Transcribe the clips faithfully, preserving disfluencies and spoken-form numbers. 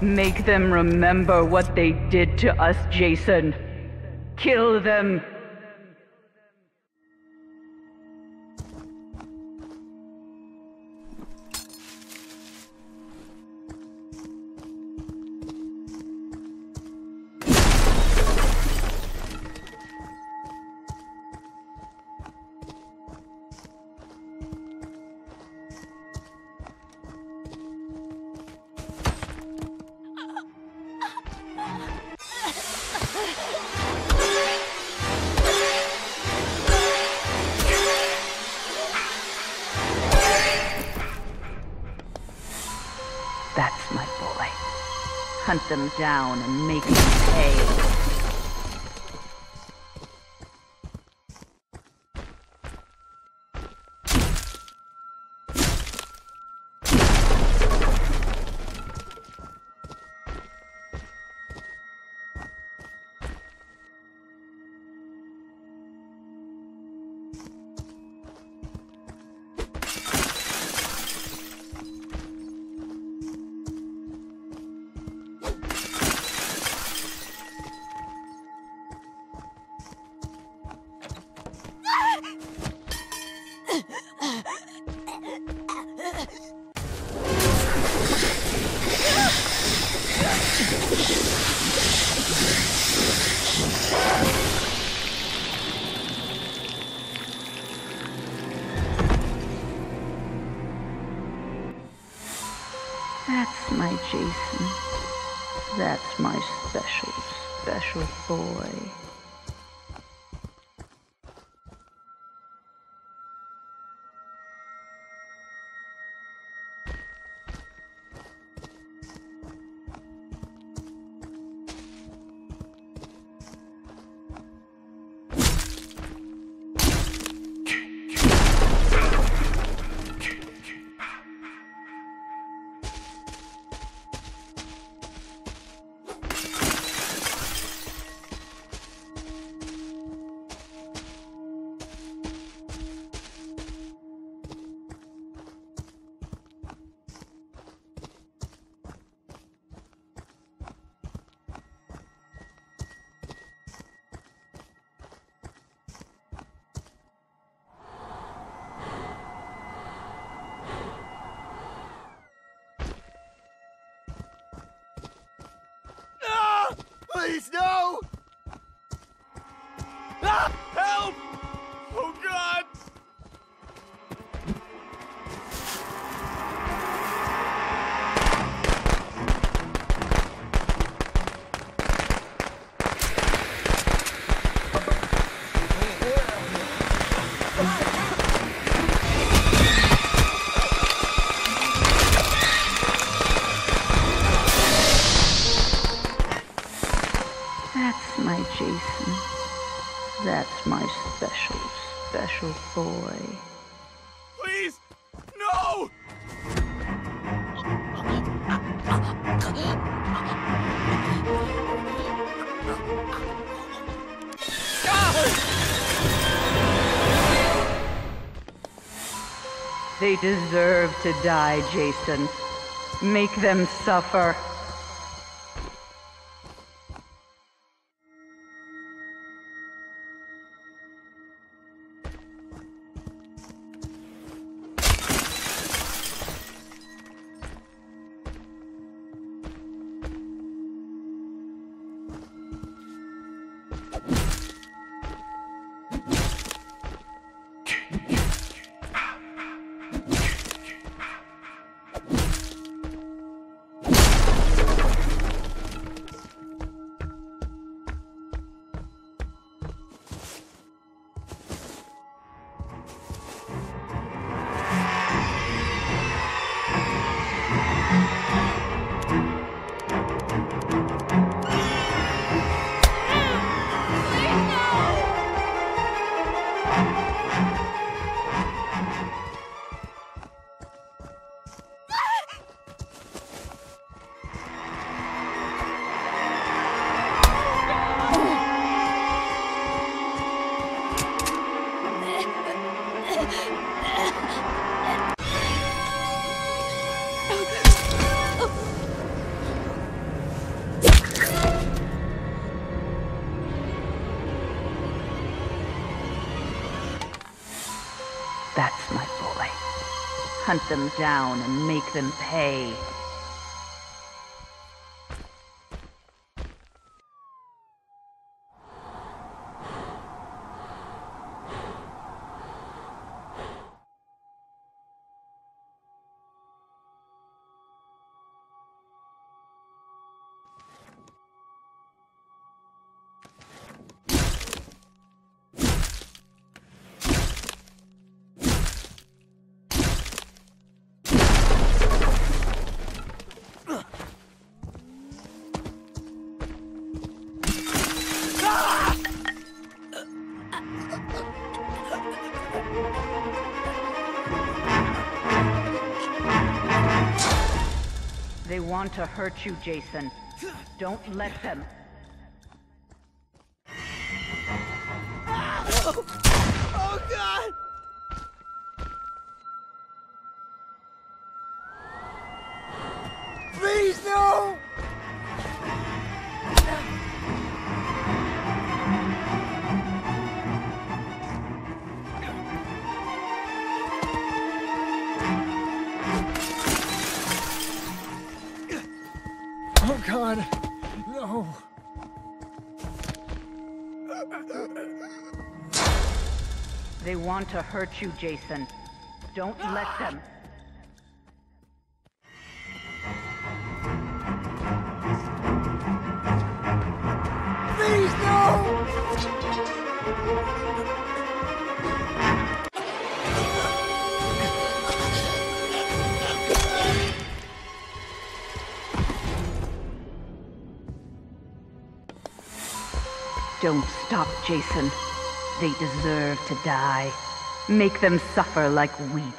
Make them remember what they did to us, Jason. Kill them. That's my boy. Hunt them down and make them pay. That's my Jason. That's my special, special boy. Please, no! Ah! Help! Oh, God! That's my Jason. That's my special, special boy. Please, no! They deserve to die, Jason. Make them suffer. That's my boy. Hunt them down and make them pay. They want to hurt you, Jason. Don't let them. Oh, oh God! Please, no! Oh God, no. They want to hurt you, Jason. Don't let them. Please, no! Don't stop, Jason. They deserve to die. Make them suffer like we did.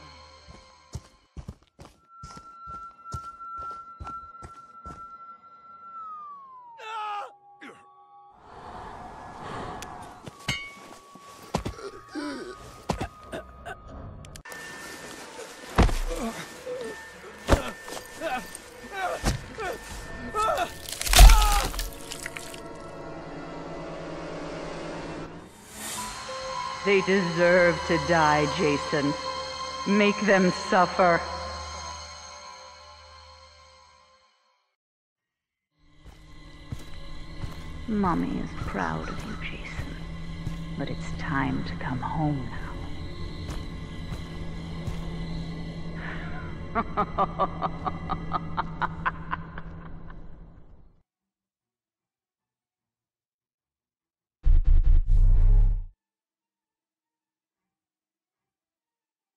They deserve to die, Jason. Make them suffer. Mommy is proud of you, Jason. But it's time to come home now.